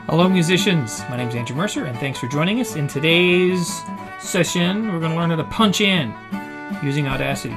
Hello musicians, my name is Andrew Mercer and thanks for joining us. In today's session we're going to learn how to punch in using Audacity.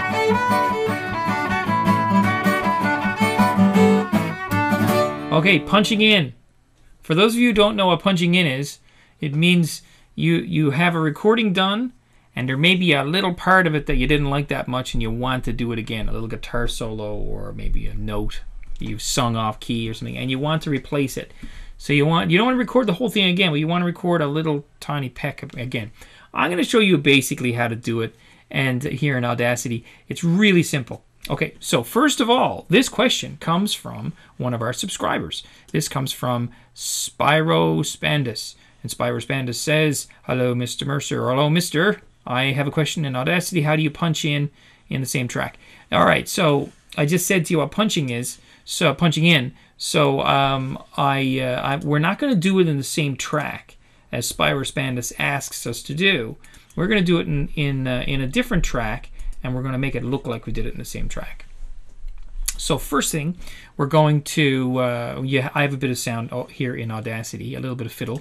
Okay, punching in. For those of you who don't know what punching in is, it means you have a recording done and there may be a little part of it that you didn't like that much and you want to do it again, a little guitar solo or maybe a note you've sung off key or something, and you want to replace it. So you don't want to record the whole thing again, but you want to record a little tiny peck again. I'm going to show you basically how to do it, and here in Audacity, it's really simple. Okay, so first of all, this question comes from one of our subscribers. This comes from Spyro Spandus, and Spyro Spandus says, "Hello, Mr. Mercer," or "Hello, Mr. I have a question in Audacity. How do you punch in the same track?" All right, so I just said to you what punching is. So punching in. So we're not going to do it in the same track as Spyro Spandus asks us to do. We're going to do it in a different track, and we're going to make it look like we did it in the same track. So first thing, we're going to I have a bit of sound here in Audacity, a little bit of fiddle,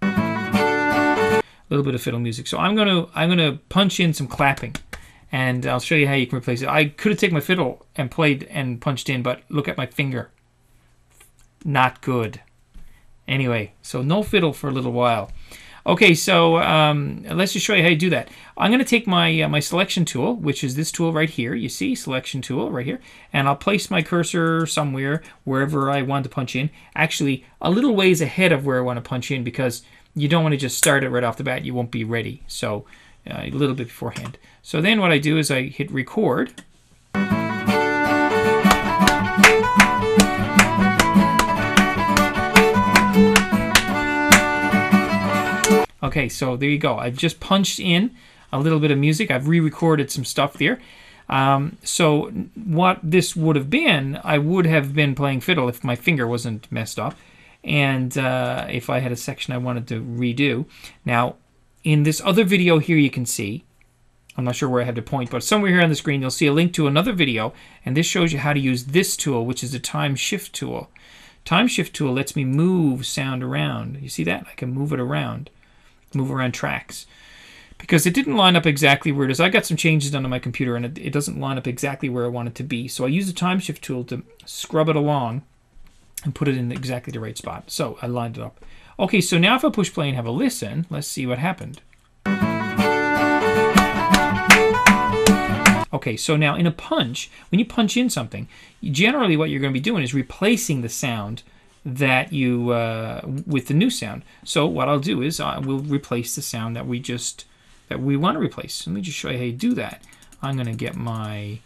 music. So I'm going to punch in some clapping. And I'll show you how you can replace it. I could have taken my fiddle and played and punched in, but look at my finger. Not good. Anyway, so no fiddle for a little while. Okay, so let's just show you how you do that. I'm going to take my my selection tool, which is this tool right here. You see, selection tool right here. And I'll place my cursor somewhere, wherever I want to punch in. Actually, a little ways ahead of where I want to punch in, because you don't want to just start it right off the bat. You won't be ready. So a little bit beforehand. So then what I do is I hit record. Okay, so there you go. I've just punched in a little bit of music. I've re-recorded some stuff there. So what this would have been, I would have been playing fiddle if my finger wasn't messed up, and if I had a section I wanted to redo. Now, in this other video here you can see, I'm not sure where I have to point, but somewhere here on the screen you'll see a link to another video, and this shows you how to use this tool, which is the time shift tool. Time shift tool lets me move sound around. You see that? I can move it around, move around tracks. Because it didn't line up exactly where it is. I got some changes done on my computer and it doesn't line up exactly where I want it to be. So I use the time shift tool to scrub it along and put it in exactly the right spot. So I lined it up. Okay, so now if I push play and have a listen, let's see what happened. Okay, so now in a punch, when you punch in something, generally what you're going to be doing is replacing the sound that you with the new sound. So what I'll do is I will replace the sound that we want to replace. Let me just show you how you do that. I'm going to get my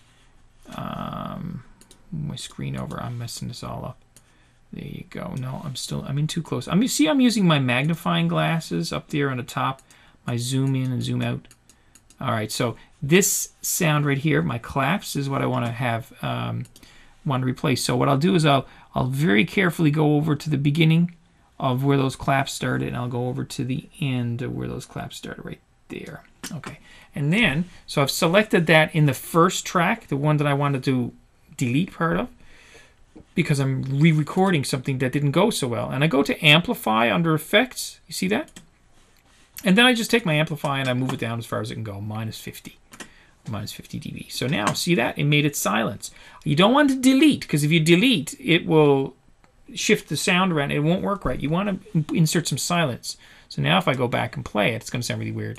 my screen over. I'm messing this all up. There you go. No, I'm in too close. I'm using my magnifying glasses up there on the top, my zoom in and zoom out. All right, so this sound right here, my claps, is what I want to have, want to replace. So what I'll do is I'll very carefully go over to the beginning of where those claps started, and I'll go over to the end of where those claps started, right there. Okay, and then, so I've selected that in the first track, the one that I wanted to delete part of, because I'm re-recording something that didn't go so well. And I go to Amplify under Effects. You see that? And then I just take my Amplify and I move it down as far as it can go, minus 50 dB. So now, see that? It made it silence. You don't want to delete, because if you delete, it will shift the sound around. It won't work right. You want to insert some silence. So now if I go back and play it, it's going to sound really weird.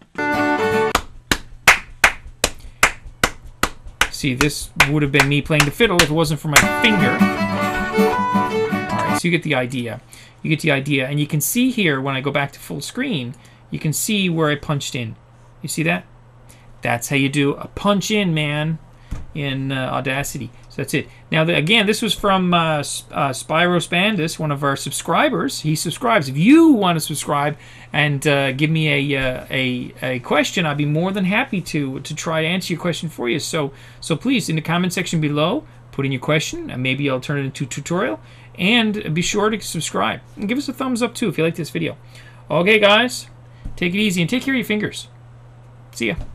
See, this would have been me playing the fiddle if it wasn't for my finger. All right, so you get the idea. You get the idea, and you can see here when I go back to full screen, you can see where I punched in. You see that? That's how you do a punch in, man, in Audacity. So that's it. Now, again, this was from Spyro Spandus, one of our subscribers. He subscribes. If you want to subscribe and give me a question, I'd be more than happy to try to answer your question for you. So please, in the comment section below, put in your question, and maybe I'll turn it into a tutorial. And be sure to subscribe. And give us a thumbs up, too, if you like this video. Okay, guys, take it easy and take care of your fingers. See ya.